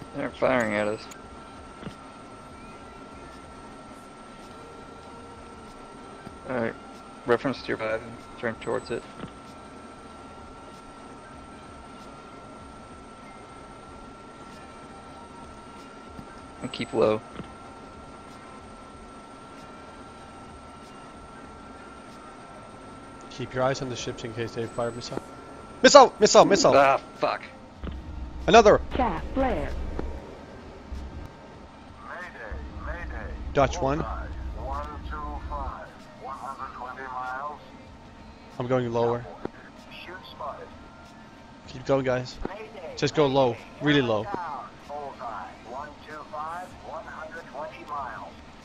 They're firing at us. Alright. Reference to your 5 and turn towards it. And keep low. Keep your eyes on the ships in case they fire missile. Missile! Missile! Missile! Ah, fuck. Another! Chaff flare. Mayday. Dutch one. 125. 120 miles. I'm going lower. Shoot spotted. Keep going, guys. Mayday. Just go low. Really low. Down. Bullseye. 125. 120 miles.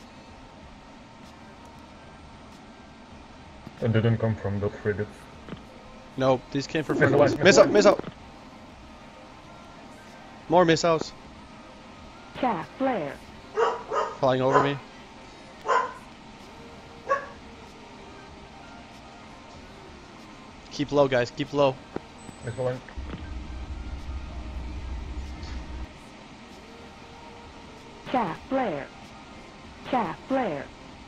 It didn't come from the frigates. No, these came from Missile, friendly. missile. Missile! Missile! More missiles. Chaff flare. Flying over me. Keep low, guys. Keep low. Missile in. Chaff flare. Chaff flare.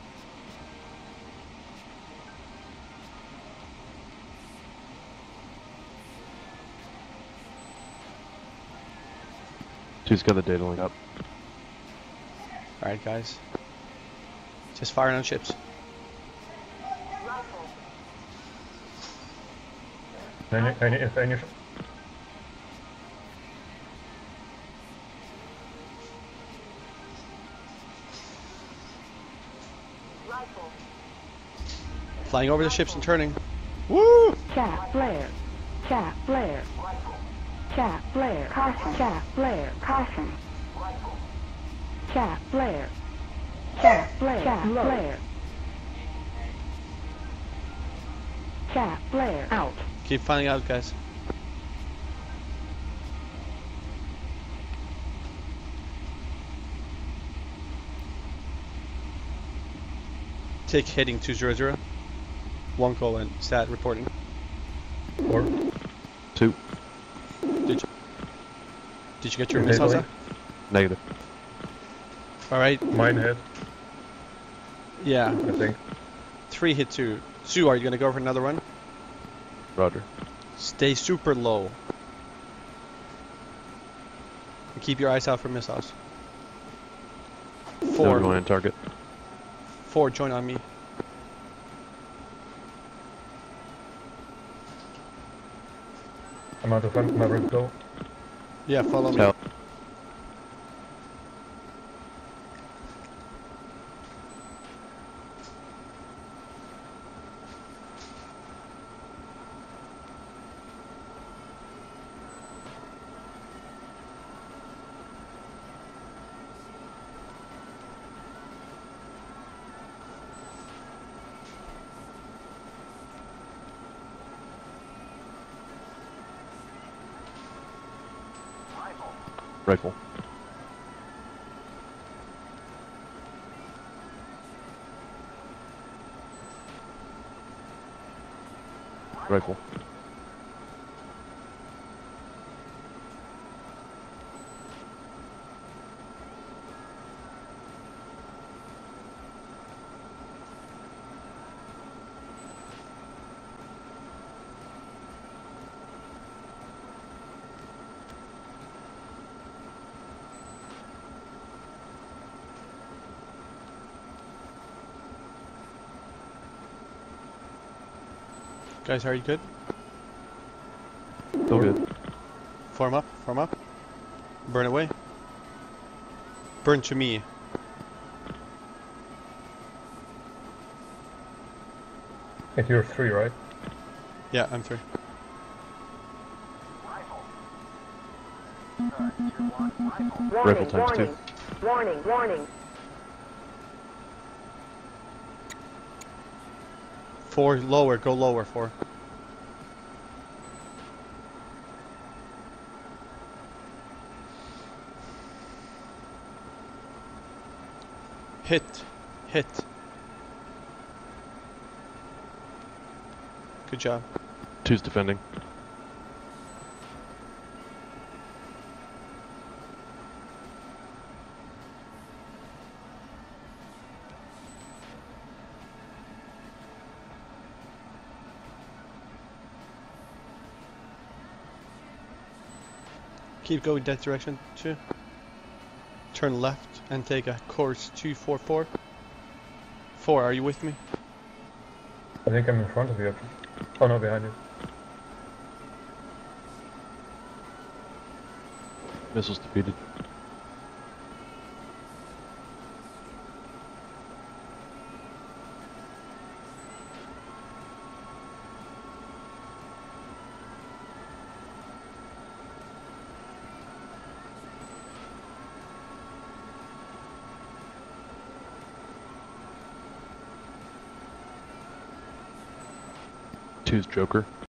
Two's got the data link up. Alright, guys. Just firing on ships. Any. Flying over the ships and turning. Woo! Chaff flare. Chaff flare. Chaff flare. Caution. Chaff flare. Caution. Chaff flare. Chaff flare. Chaff flare. Chaff flare. Out. Keep finding out, guys. Take heading 200. 1 call and stat reporting. 4. 2. Did you get your Data missiles link. out? Negative. Alright. Mine hit, Yeah. I think. 3 hit 2. Sue, are you gonna go for another one? Roger. Stay super low. And keep your eyes out for missiles. No, 4. going in target. 4, join on me. I'm out of Maverick though. Yeah, follow me. Tell. Rifle. Rifle. Guys, are you good? Still good. Form up, form up. Burn away. Burn to me. I think you're 3, right? Yeah, I'm 3. Rifle times 2. Warning, warning. 4, lower, go lower, 4. Hit, hit. Good job. 2's defending. Keep going that direction, too. Turn left and take a course 244. 4, are you with me? I think I'm in front of you. Oh no, behind you. Missiles defeated. Two's Joker.